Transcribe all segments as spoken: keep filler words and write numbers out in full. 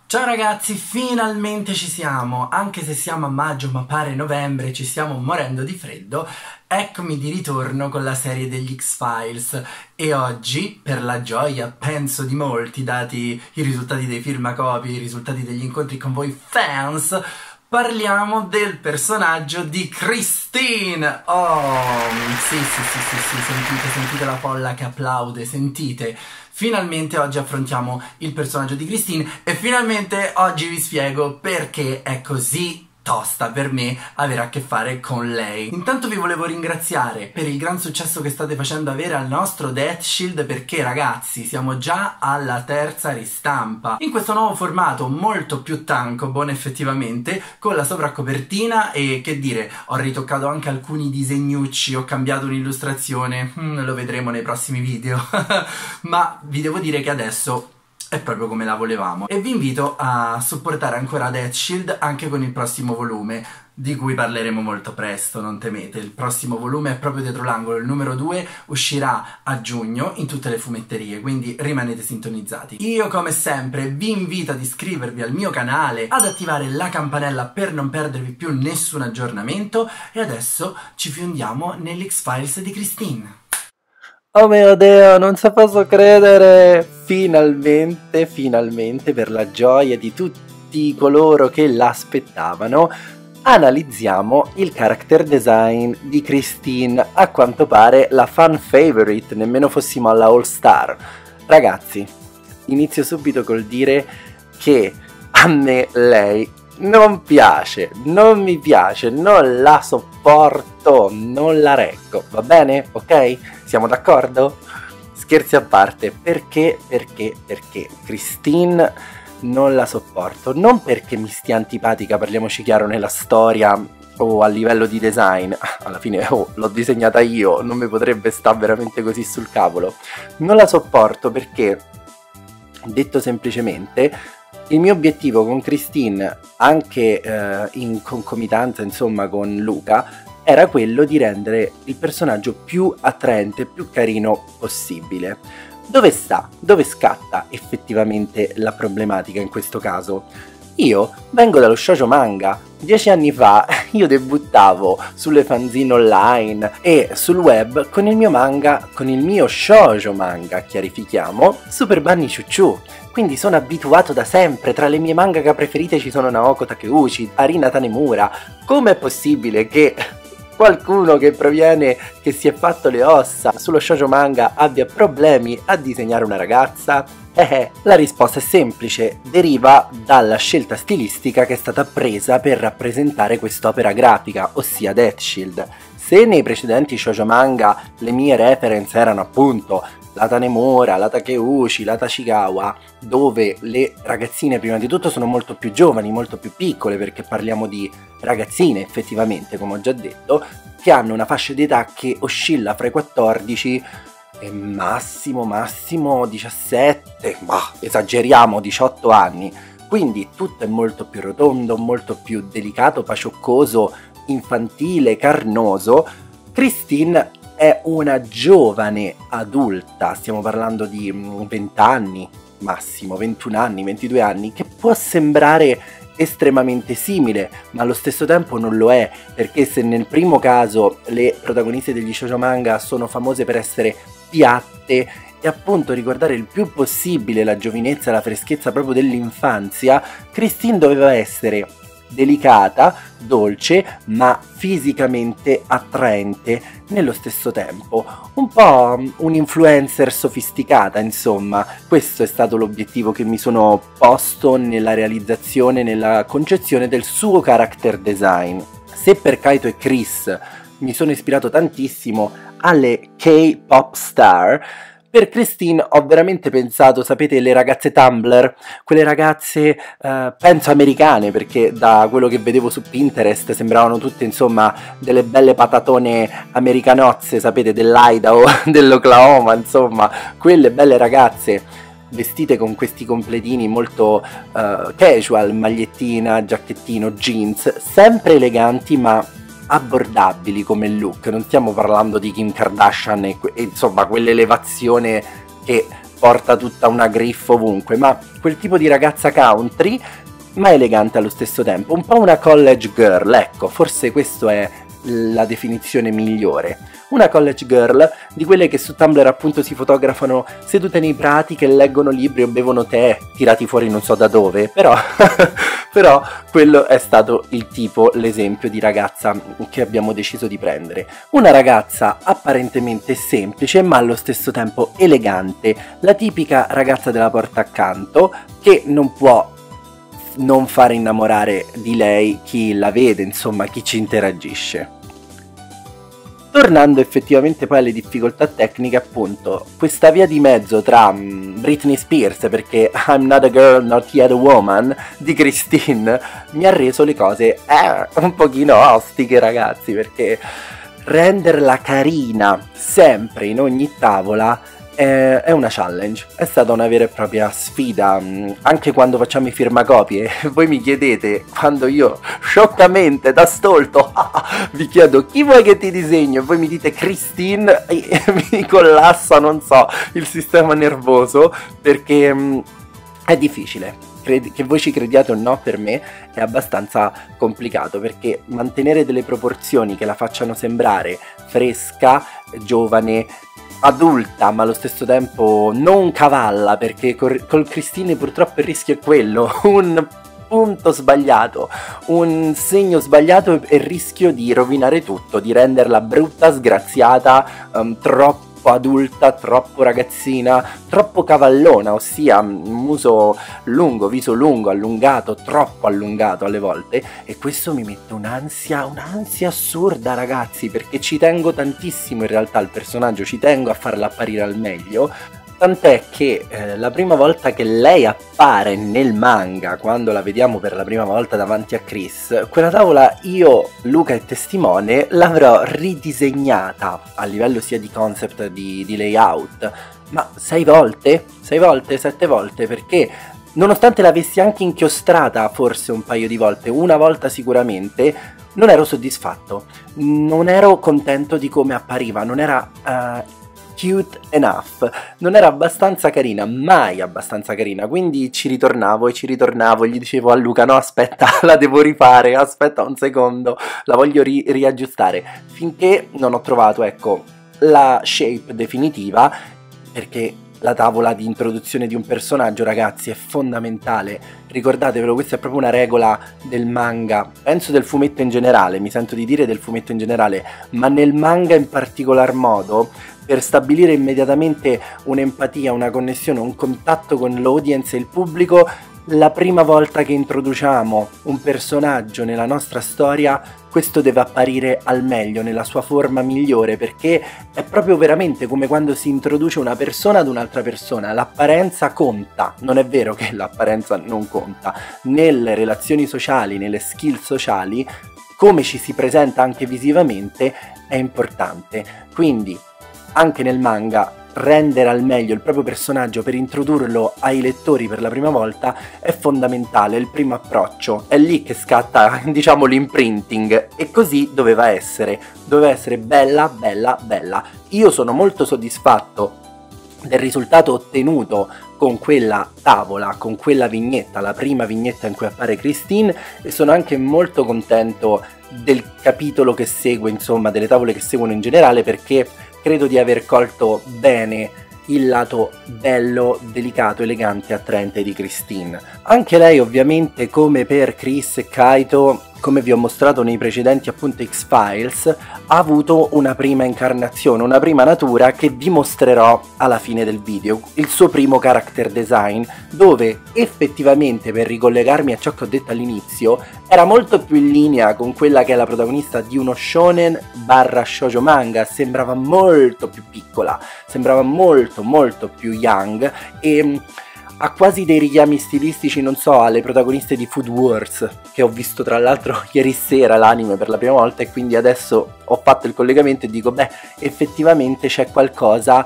Ciao ragazzi, finalmente ci siamo, anche se siamo a maggio ma pare novembre, ci stiamo morendo di freddo. Eccomi di ritorno con la serie degli X-Files e oggi, per la gioia, penso di molti, dati i risultati dei firmacopie, i risultati degli incontri con voi fans, parliamo del personaggio di Christine. Oh, sì, sì, sì, sì, sì, sentite, sentite la folla che applaude, sentite. Finalmente oggi affrontiamo il personaggio di Christine e finalmente oggi vi spiego perché è così tosta per me avere a che fare con lei. Intanto vi volevo ringraziare per il gran successo che state facendo avere al nostro Death Shield, perché ragazzi siamo già alla terza ristampa in questo nuovo formato molto più tankobon effettivamente, con la sovracopertina e che dire, ho ritoccato anche alcuni disegnucci, ho cambiato un'illustrazione, mm, lo vedremo nei prossimi video ma vi devo dire che adesso è proprio come la volevamo e vi invito a supportare ancora Death Shield anche con il prossimo volume, di cui parleremo molto presto, non temete. Il prossimo volume è proprio dietro l'angolo, il numero due uscirà a giugno in tutte le fumetterie, quindi rimanete sintonizzati. Io come sempre vi invito ad iscrivervi al mio canale, ad attivare la campanella per non perdervi più nessun aggiornamento e adesso ci fiondiamo nell'X-Files di Christine. Oh mio Dio, non ci posso credere! Finalmente, finalmente, per la gioia di tutti coloro che l'aspettavano, analizziamo il character design di Christine, a quanto pare la fan favorite, nemmeno fossimo alla All Star. Ragazzi, inizio subito col dire che a me lei non piace, non mi piace, non la sopporto, non la reggo, va bene? Ok? Siamo d'accordo? Scherzi a parte, perché, perché, perché Christine non la sopporto, non perché mi stia antipatica, parliamoci chiaro, nella storia o a livello di design, alla fine oh, l'ho disegnata io, non mi potrebbe stare veramente così sul cavolo, non la sopporto perché, detto semplicemente, il mio obiettivo con Christine, anche eh, in concomitanza insomma con Luca, era quello di rendere il personaggio più attraente, più carino possibile. Dove sta? Dove scatta effettivamente la problematica in questo caso? Io vengo dallo shoujo manga. Dieci anni fa io debuttavo sulle fanzine online e sul web con il mio manga, con il mio shoujo manga, chiarifichiamo, Super Bunny Choo Choo. Quindi sono abituato da sempre, tra le mie mangaka preferite ci sono Naoko Takeuchi, Arina Tanemura. Com'è possibile che qualcuno che proviene, che si è fatto le ossa sullo shoujo manga abbia problemi a disegnare una ragazza? Eh, la risposta è semplice, deriva dalla scelta stilistica che è stata presa per rappresentare quest'opera grafica, ossia Death Shield. Se nei precedenti shoujo manga le mie reference erano appunto la Tanemura, la Takeuchi, la Tachikawa, dove le ragazzine prima di tutto sono molto più giovani, molto più piccole, perché parliamo di ragazzine effettivamente, come ho già detto, che hanno una fascia d'età che oscilla fra i quattordici e massimo massimo diciassette, ma esageriamo, diciotto anni. Quindi tutto è molto più rotondo, molto più delicato, pacioccoso, infantile, carnoso. Christine è una giovane adulta, stiamo parlando di venti anni, massimo ventuno anni, ventidue anni, che può sembrare estremamente simile, ma allo stesso tempo non lo è, perché se nel primo caso le protagoniste degli shoujo manga sono famose per essere piatte e appunto ricordare il più possibile la giovinezza e la freschezza proprio dell'infanzia, Christine doveva essere delicata, dolce, ma fisicamente attraente nello stesso tempo. Un po' un'influencer sofisticata, insomma. Questo è stato l'obiettivo che mi sono posto nella realizzazione, nella concezione del suo character design. Se per Kaito e Chris mi sono ispirato tantissimo alle K-pop star, per Christine ho veramente pensato, sapete, le ragazze Tumblr, quelle ragazze eh, penso americane, perché da quello che vedevo su Pinterest sembravano tutte insomma delle belle patatone americanozze, sapete, dell'Idaho, dell'Oklahoma, insomma, quelle belle ragazze vestite con questi completini molto uh, casual, magliettina, giacchettino, jeans, sempre eleganti ma abbordabili come look. Non stiamo parlando di Kim Kardashian e, e insomma quell'elevazione che porta tutta una griffa ovunque, ma quel tipo di ragazza country ma elegante allo stesso tempo, un po' una college girl, ecco, forse questa è la definizione migliore. Una college girl, di quelle che su Tumblr appunto si fotografano sedute nei prati, che leggono libri o bevono tè, tirati fuori non so da dove, però, però quello è stato il tipo, l'esempio di ragazza che abbiamo deciso di prendere. Una ragazza apparentemente semplice, ma allo stesso tempo elegante, la tipica ragazza della porta accanto, che non può non fare innamorare di lei chi la vede, insomma, chi ci interagisce. Tornando effettivamente poi alle difficoltà tecniche, appunto, questa via di mezzo tra um, Britney Spears, perché I'm not a girl, not yet a woman, di Christine, mi ha reso le cose eh, un pochino ostiche, ragazzi, perché renderla carina sempre in ogni tavola è una challenge, è stata una vera e propria sfida. Anche quando facciamo i firmacopie, voi mi chiedete, quando io scioccamente da stolto vi chiedo chi vuoi che ti disegno e voi mi dite Christine, e mi collassa, non so, il sistema nervoso, perché mh, è difficile. Che voi ci crediate o no, per me è abbastanza complicato, perché mantenere delle proporzioni che la facciano sembrare fresca, giovane, adulta, ma allo stesso tempo non cavalla, perché col, col Christine purtroppo il rischio è quello, un punto sbagliato, un segno sbagliato e il rischio di rovinare tutto, di renderla brutta, sgraziata, um, troppo adulta, troppo ragazzina, troppo cavallona, ossia muso lungo, viso lungo, allungato, troppo allungato alle volte, e questo mi mette un'ansia, un'ansia assurda, ragazzi, perché ci tengo tantissimo in realtà al personaggio, ci tengo a farla apparire al meglio. Tant'è che eh, la prima volta che lei appare nel manga, quando la vediamo per la prima volta davanti a Chris, quella tavola io, Luca e testimone, l'avrò ridisegnata a livello sia di concept di, di layout, ma sei volte? Sei volte? Sette volte? Perché nonostante l'avessi anche inchiostrata forse un paio di volte, una volta sicuramente, non ero soddisfatto, non ero contento di come appariva, non era... Uh, cute enough, non era abbastanza carina, mai abbastanza carina, quindi ci ritornavo e ci ritornavo e gli dicevo a Luca no aspetta, la devo rifare, aspetta un secondo, la voglio ri riaggiustare, finché non ho trovato, ecco, la shape definitiva, perché la tavola di introduzione di un personaggio, ragazzi, è fondamentale, ricordatevelo, questa è proprio una regola del manga, penso del fumetto in generale, mi sento di dire del fumetto in generale, ma nel manga in particolar modo, per stabilire immediatamente un'empatia, una connessione, un contatto con l'audience e il pubblico, la prima volta che introduciamo un personaggio nella nostra storia, questo deve apparire al meglio, nella sua forma migliore, perché è proprio veramente come quando si introduce una persona ad un'altra persona, l'apparenza conta, non è vero che l'apparenza non conta, nelle relazioni sociali, nelle skill sociali, come ci si presenta anche visivamente è importante, quindi anche nel manga rendere al meglio il proprio personaggio per introdurlo ai lettori per la prima volta è fondamentale, è il primo approccio, è lì che scatta, diciamo, l'imprinting, e così doveva essere, doveva essere bella, bella, bella. Io sono molto soddisfatto del risultato ottenuto con quella tavola, con quella vignetta, la prima vignetta in cui appare Christine, e sono anche molto contento del capitolo che segue, insomma, delle tavole che seguono in generale, perché credo di aver colto bene il lato bello, delicato, elegante e attraente di Christine. Anche lei ovviamente, come per Chris e Kaito, come vi ho mostrato nei precedenti appunto X-Files, ha avuto una prima incarnazione, una prima natura che vi mostrerò alla fine del video, il suo primo character design, dove effettivamente, per ricollegarmi a ciò che ho detto all'inizio, era molto più in linea con quella che è la protagonista di uno shonen barra shoujo manga, sembrava molto più piccola, sembrava molto molto più young e ha quasi dei richiami stilistici, non so, alle protagoniste di Food Wars, che ho visto tra l'altro ieri sera l'anime per la prima volta, e quindi adesso ho fatto il collegamento e dico, beh, effettivamente c'è qualcosa che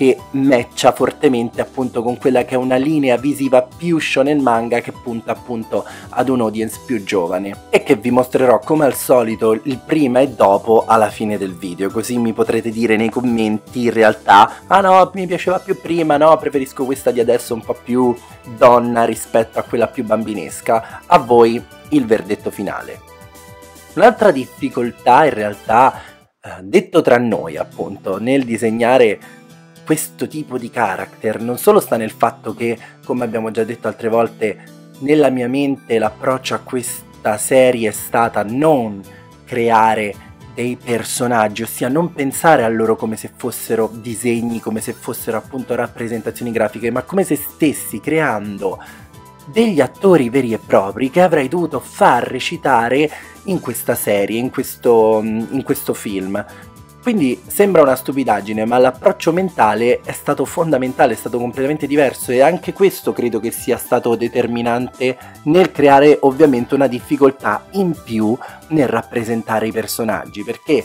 che matcha fortemente appunto con quella che è una linea visiva più shonen manga che punta appunto ad un audience più giovane, e che vi mostrerò come al solito il prima e dopo alla fine del video, così mi potrete dire nei commenti in realtà ah no, mi piaceva più prima, no, preferisco questa di adesso un po' più donna rispetto a quella più bambinesca. A voi il verdetto finale. Un'altra difficoltà in realtà, eh, detto tra noi appunto, nel disegnare questo tipo di character non solo sta nel fatto che, come abbiamo già detto altre volte, nella mia mente l'approccio a questa serie è stata non creare dei personaggi, ossia non pensare a loro come se fossero disegni, come se fossero appunto rappresentazioni grafiche, ma come se stessi creando degli attori veri e propri che avrei dovuto far recitare in questa serie, in questo, in questo film. Quindi sembra una stupidaggine, ma l'approccio mentale è stato fondamentale, è stato completamente diverso, e anche questo credo che sia stato determinante nel creare ovviamente una difficoltà in più nel rappresentare i personaggi, perché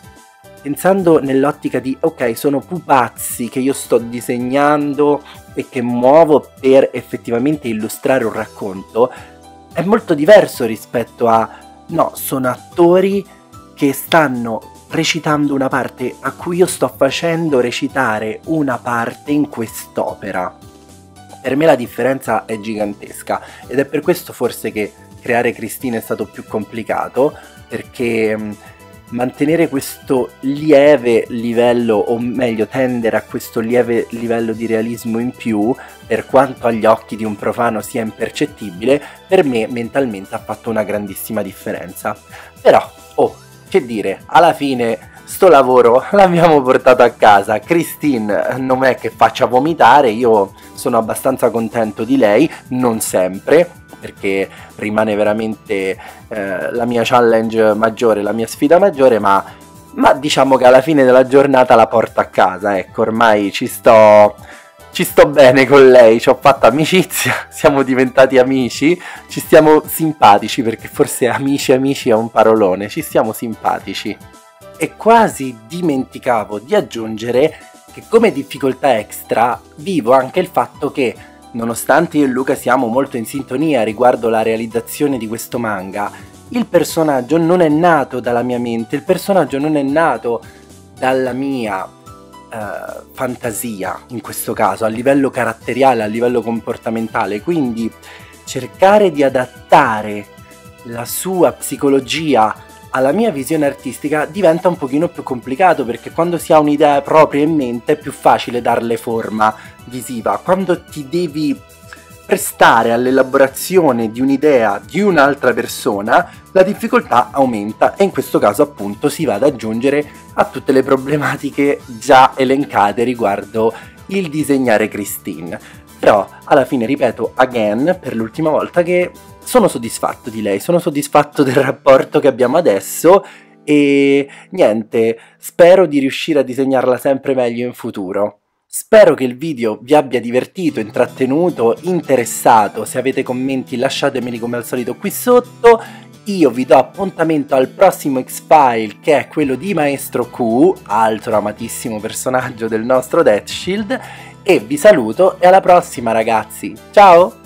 pensando nell'ottica di ok, sono pupazzi che io sto disegnando e che muovo per effettivamente illustrare un racconto, è molto diverso rispetto a no, sono attori che stanno recitando una parte, a cui io sto facendo recitare una parte in quest'opera. Per me la differenza è gigantesca, ed è per questo forse che creare Christine è stato più complicato, perché mh, mantenere questo lieve livello, o meglio tendere a questo lieve livello di realismo in più, per quanto agli occhi di un profano sia impercettibile, per me mentalmente ha fatto una grandissima differenza. Però, oh, che dire, alla fine sto lavoro l'abbiamo portato a casa. Christine non è che faccia vomitare, io sono abbastanza contento di lei, non sempre, perché rimane veramente eh, la mia challenge maggiore, la mia sfida maggiore, ma, ma diciamo che alla fine della giornata la porto a casa, ecco, ormai ci sto... Ci sto bene con lei, ci ho fatto amicizia, siamo diventati amici, ci stiamo simpatici, perché forse amici amici è un parolone, ci stiamo simpatici. E quasi dimenticavo di aggiungere che come difficoltà extra vivo anche il fatto che, nonostante io e Luca siamo molto in sintonia riguardo la realizzazione di questo manga, il personaggio non è nato dalla mia mente, il personaggio non è nato dalla mia Uh, fantasia, in questo caso a livello caratteriale, a livello comportamentale, quindi cercare di adattare la sua psicologia alla mia visione artistica diventa un pochino più complicato, perché quando si ha un'idea propria in mente è più facile darle forma visiva. Quando ti devi prestare all'elaborazione di un'idea di un'altra persona, la difficoltà aumenta, e in questo caso appunto si va ad aggiungere a tutte le problematiche già elencate riguardo il disegnare Christine. Però alla fine ripeto again per l'ultima volta che sono soddisfatto di lei, sono soddisfatto del rapporto che abbiamo adesso, e niente, spero di riuscire a disegnarla sempre meglio in futuro. Spero che il video vi abbia divertito, intrattenuto, interessato. Se avete commenti lasciatemeli come al solito qui sotto. Io vi do appuntamento al prossimo X-File, che è quello di Maestro Q, altro amatissimo personaggio del nostro Death Shield, e vi saluto e alla prossima ragazzi, ciao!